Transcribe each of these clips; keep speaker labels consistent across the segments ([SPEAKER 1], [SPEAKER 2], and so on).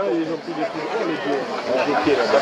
[SPEAKER 1] ils ont pris des plus gros, les pieds là-bas.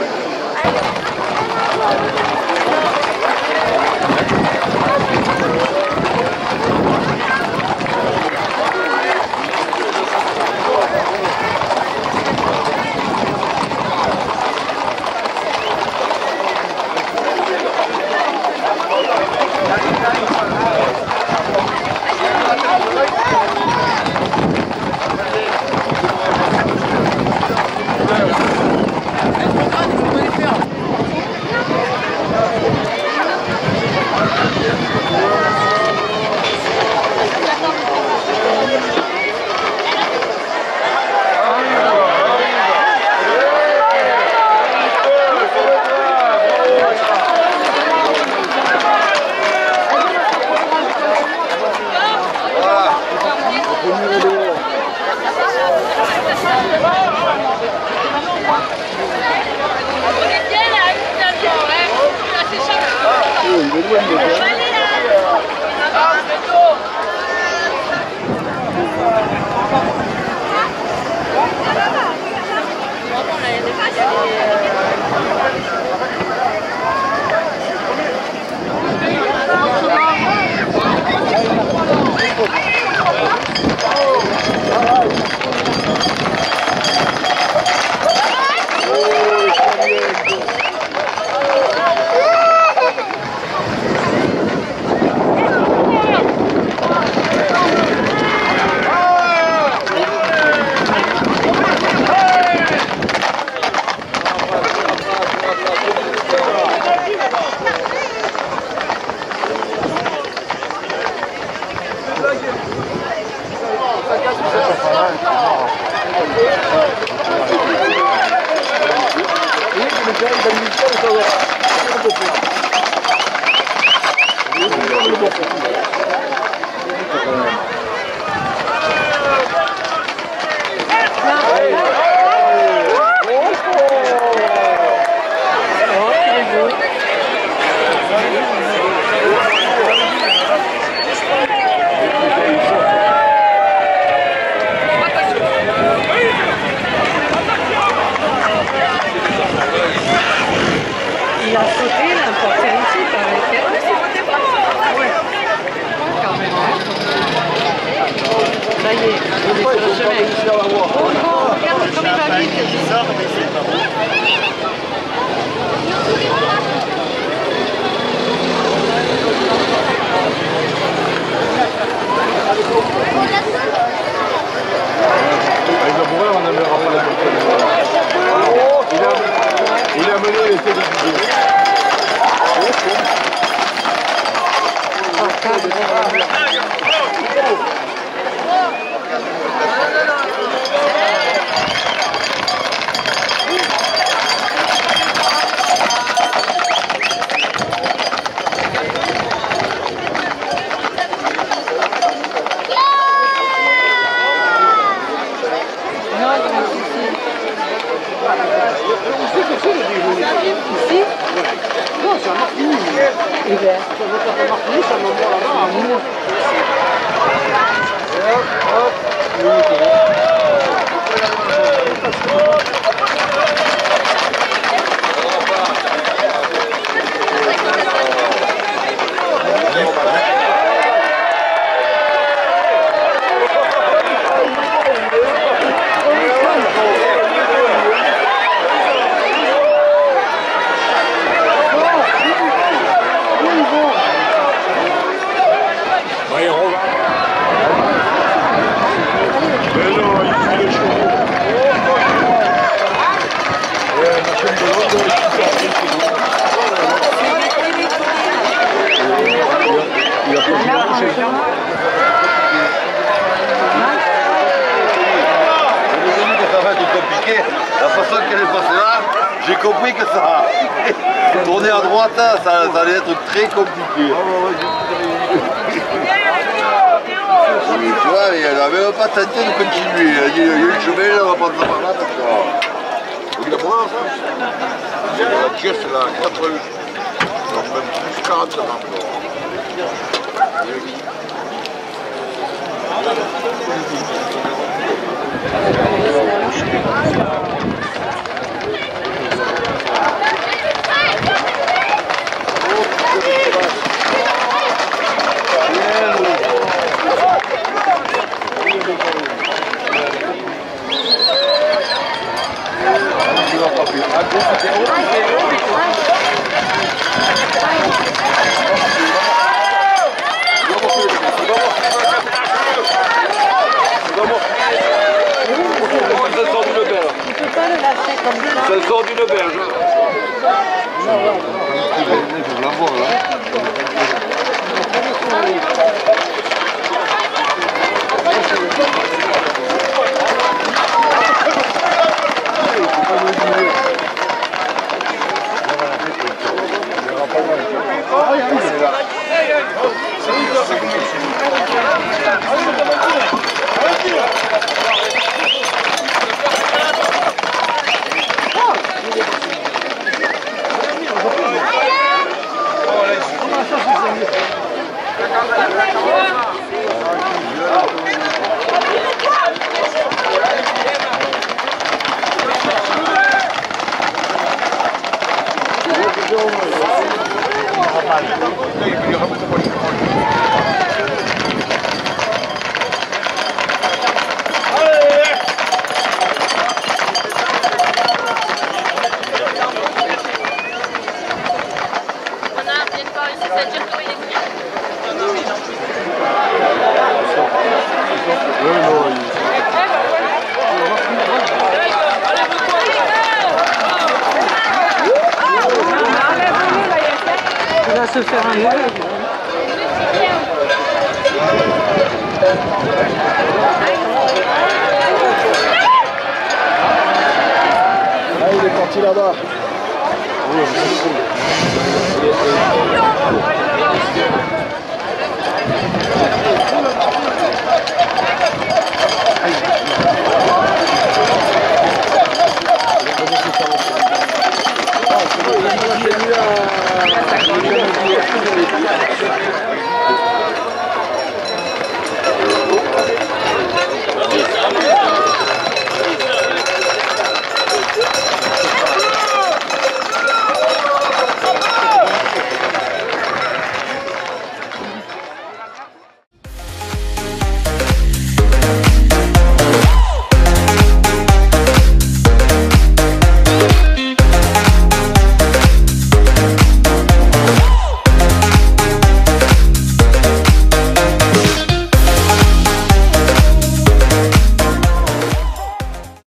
[SPEAKER 2] Non, c'est un Martini. Ouvert. Ça veut faire un Martini, ça m'envoie là-bas à Moulin.
[SPEAKER 3] La façon qu'elle est passée là, j'ai compris que ça tourner à droite, ça allait être très compliqué. Tu vois, elle n'avait même pas tenté de continuer. Elle a dit, il y a eu le chemin, on va prendre ça par là. Il a pour ça. La pièce là, 80. Donc même plus 40 maintenant. Ça sort d'une auberge.
[SPEAKER 2] Il va se faire un nouvel.
[SPEAKER 1] Ah, il est parti là-bas. Oui,